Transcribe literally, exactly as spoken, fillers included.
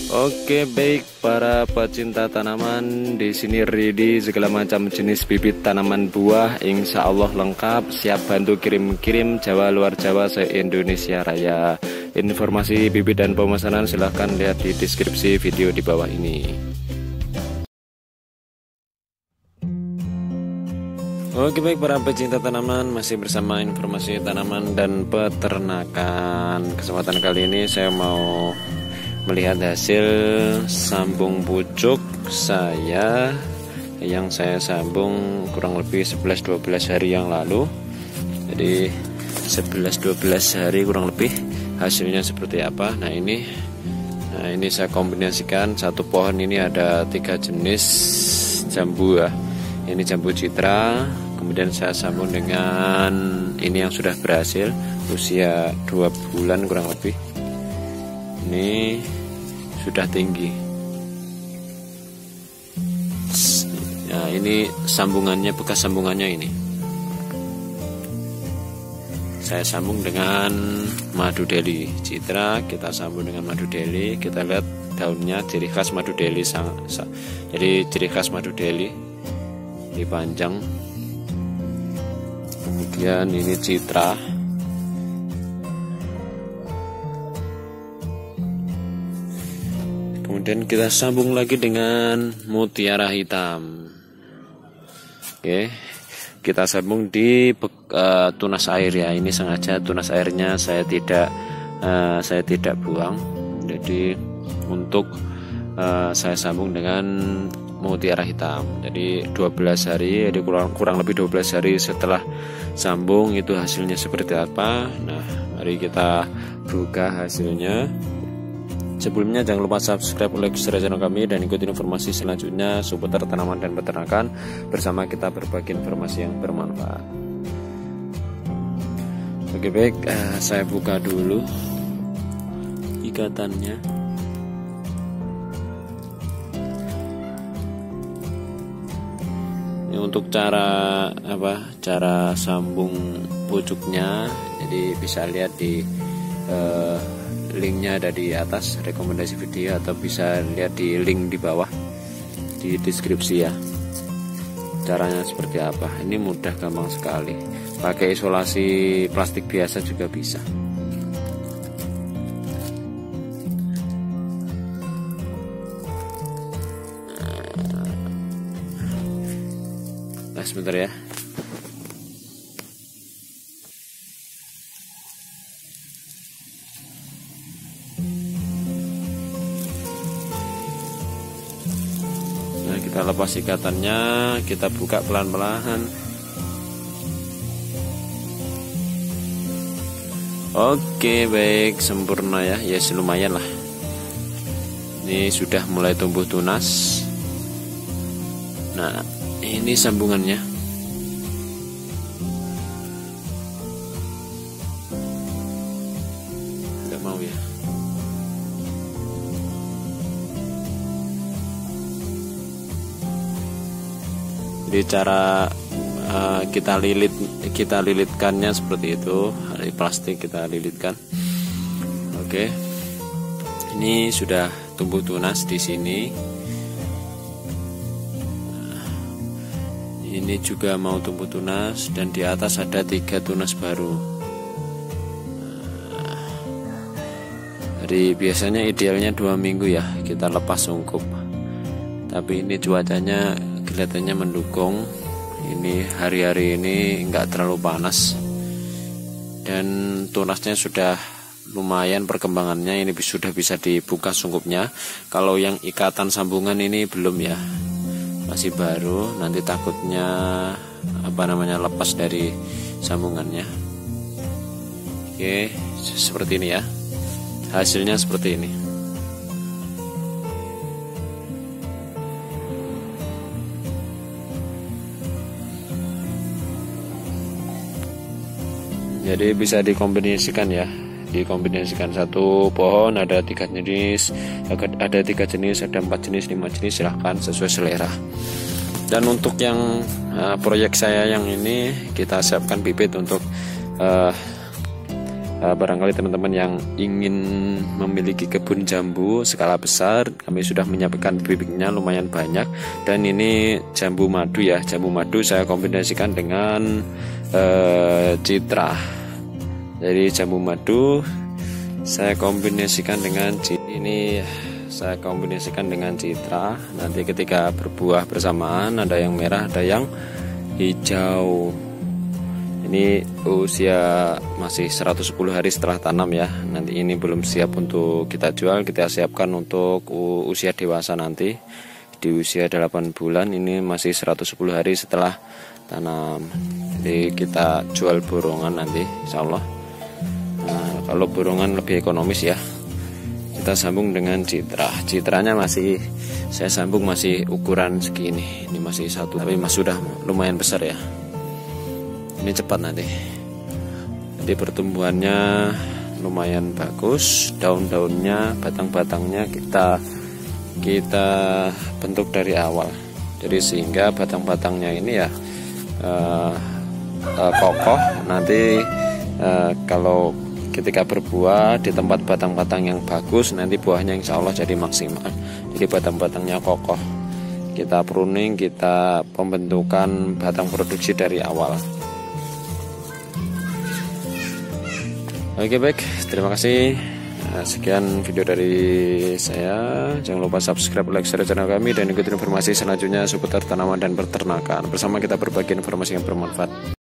Oke, baik para pecinta tanaman, di sini ready segala macam jenis bibit tanaman buah, insya Allah lengkap, siap bantu kirim-kirim Jawa luar Jawa se-Indonesia Raya. Informasi bibit dan pemesanan silahkan lihat di deskripsi video di bawah ini. Oke, baik para pecinta tanaman, masih bersama informasi tanaman dan peternakan. Kesempatan kali ini saya mau melihat hasil sambung pucuk saya yang saya sambung kurang lebih sebelas dua belas hari yang lalu. Jadi sebelas dua belas hari kurang lebih hasilnya seperti apa. Nah ini Nah ini saya kombinasikan, satu pohon ini ada tiga jenis jambu ya. Ini jambu citra, kemudian saya sambung dengan ini yang sudah berhasil usia dua bulan kurang lebih. Ini sudah tinggi. Nah, ini sambungannya, bekas sambungannya ini. Saya sambung dengan madu deli citra, kita sambung dengan madu deli. Kita lihat daunnya, ciri khas madu deli. Jadi ciri khas madu deli ini panjang. Kemudian ini citra. Kemudian kita sambung lagi dengan mutiara hitam. Oke, kita sambung di uh, tunas air ya. Ini sengaja tunas airnya saya tidak uh, saya tidak buang. Jadi untuk uh, saya sambung dengan mutiara hitam. Jadi dua belas hari, jadi kurang kurang lebih dua belas hari setelah sambung itu hasilnya seperti apa. Nah, mari kita buka hasilnya. Sebelumnya jangan lupa subscribe, like, share channel kami dan ikuti informasi selanjutnya seputar tanaman dan peternakan. Bersama kita berbagi informasi yang bermanfaat. Oke, baik, uh, saya buka dulu ikatannya. Ini untuk cara apa? Cara sambung pucuknya. Jadi bisa lihat di uh, linknya ada di atas rekomendasi video, atau bisa lihat di link di bawah di deskripsi ya. Caranya seperti apa? Ini mudah, gampang sekali. Pakai isolasi plastik biasa juga bisa. Nah, sebentar ya. Kita lepas ikatannya, kita buka pelan-pelan. Oke, baik, sempurna ya. Ya lumayan lah. Ini sudah mulai tumbuh tunas. Nah, ini sambungannya. Nggak mau ya. Jadi cara uh, kita lilit kita lilitkannya seperti itu, dari plastik kita lilitkan. Oke, ini sudah tumbuh tunas di sini. Ini juga mau tumbuh tunas, dan di atas ada tiga tunas baru. Jadi biasanya idealnya dua minggu ya kita lepas ungkup. Tapi ini cuacanya kelihatannya mendukung. Ini hari-hari ini enggak terlalu panas dan tunasnya sudah lumayan perkembangannya. Ini sudah bisa dibuka sungkupnya. Kalau yang ikatan sambungan ini belum ya, masih baru. Nanti takutnya apa namanya lepas dari sambungannya. Oke, seperti ini ya. Hasilnya seperti ini. Jadi bisa dikombinasikan ya, dikombinasikan satu pohon ada tiga jenis, ada tiga jenis, ada empat jenis, lima jenis, silahkan sesuai selera. Dan untuk yang uh, proyek saya yang ini kita siapkan bibit untuk uh, Uh, barangkali teman-teman yang ingin memiliki kebun jambu skala besar, kami sudah menyiapkan bibitnya lumayan banyak. Dan ini jambu madu ya, jambu madu saya kombinasikan dengan uh, citra. Jadi jambu madu saya kombinasikan dengan ini saya kombinasikan dengan citra. Nanti ketika berbuah bersamaan, ada yang merah, ada yang hijau. Ini usia masih seratus sepuluh hari setelah tanam ya. Nanti ini belum siap untuk kita jual, kita siapkan untuk usia dewasa nanti. Di usia delapan bulan, ini masih seratus sepuluh hari setelah tanam. Jadi kita jual borongan nanti insya Allah. Nah, kalau borongan lebih ekonomis ya, kita sambung dengan citra. Citranya masih saya sambung masih ukuran segini. Ini masih satu, tapi mas sudah lumayan besar ya. Ini cepat nanti. Jadi pertumbuhannya lumayan bagus. Daun-daunnya, batang-batangnya kita kita bentuk dari awal. Jadi sehingga batang-batangnya ini ya uh, uh, kokoh. Nanti uh, kalau ketika berbuah di tempat batang-batang yang bagus, nanti buahnya insya Allah jadi maksimal. Jadi batang-batangnya kokoh. Kita pruning, kita pembentukan batang produksi dari awal. Oke baik, terima kasih. Nah, sekian video dari saya. Jangan lupa subscribe, like, share channel kami, dan ikuti informasi selanjutnya seputar tanaman dan peternakan. Bersama kita berbagi informasi yang bermanfaat.